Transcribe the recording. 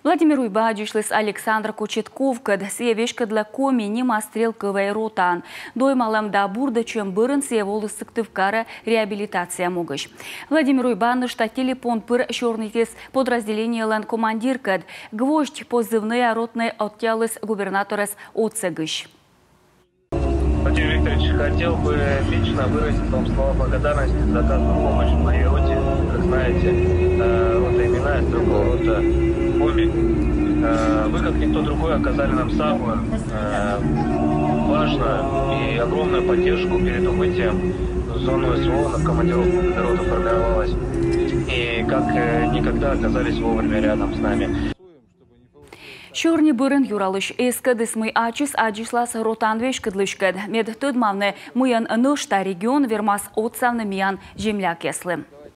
Владимир Уйбадюшлес Александр Кочетков кад севешка для коми нима стрелковой ротан. Доймалам да бурда чем бырын севолыстыктывкара реабилитация могыш. Владимир Уйбаныш что телефон пыр шорнитес подразделение лан командир кад гвоздь позывные ротные оттялыс губернаторес оцегыш. Владимир Викторович, хотел бы лично выразить вам слова благодарности за оказанную помощь в моей роте. Как знаете, рота имена из другого рота Коми. Вы, как никто другой, оказали нам самую важную и огромную поддержку перед убытием в зону СВО, на командировку, когда рота формировалась. И как никогда оказались вовремя рядом с нами. Шорни бұрын юралыш эскадыс мы ачис аджислас ротанвеш кыдлышкад. Мед тыдмавны мыян нышта регион вермас отсавны миян земля кеслы.